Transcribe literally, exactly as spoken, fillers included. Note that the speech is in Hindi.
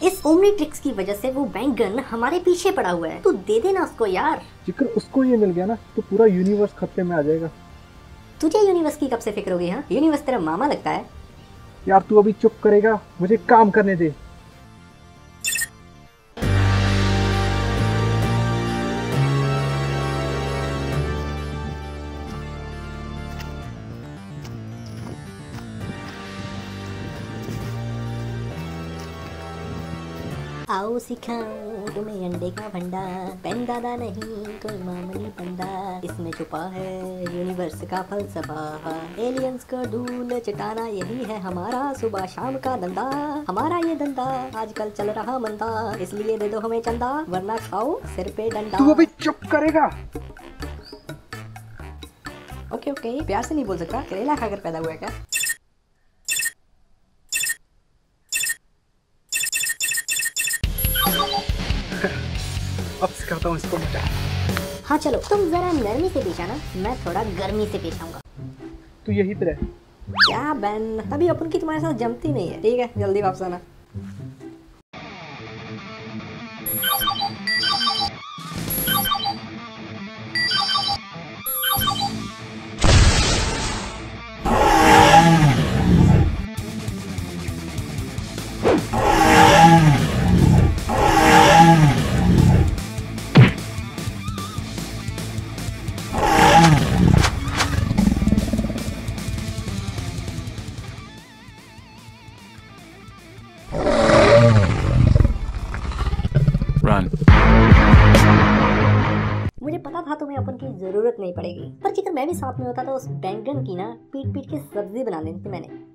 इस ओमनीट्रिक्स की वजह से वो बैंगन हमारे पीछे पड़ा हुआ है, तू दे देना उसको यार। जिक्र उसको ये मिल गया ना तो पूरा यूनिवर्स खतरे में आ जाएगा। तुझे यूनिवर्स की कब से फिक्र हो गई? हाँ, यूनिवर्स तेरा मामा लगता है यार। तू अभी चुप करेगा? मुझे काम करने दे। आओ सिखाऊं तुम्हें अंडे का भंडा, पेन दादा नहीं कोई मामूली बंदा, इसमें छुपा है यूनिवर्स का फलसफा। एलियंस का धूल चटाना यही है हमारा सुबह शाम का धंधा। हमारा ये धंधा आजकल चल रहा मंदा, इसलिए दे दो हमें चंदा वरना खाओ सिर पे डंडा। तू अभी चुप करेगा? ओके ओके, प्यार से नहीं बोल सकता, करेला खाकर पैदा हुआ है क्या? अब सिखाता हूँ इसको मजा। हाँ चलो, तुम जरा नरमी से पेश आना, मैं थोड़ा गर्मी से पेश आऊंगा। तू यही तरह। क्या बैन, अभी अपन की तुम्हारे साथ जमती नहीं है। ठीक है, जल्दी वापस आना। Run. मुझे पता था तुम्हें अपन की जरूरत नहीं पड़ेगी, पर जिक्र मैं भी साथ में होता तो उस बैंगन की ना पीट पीट के सब्जी बना लेनी थी मैंने।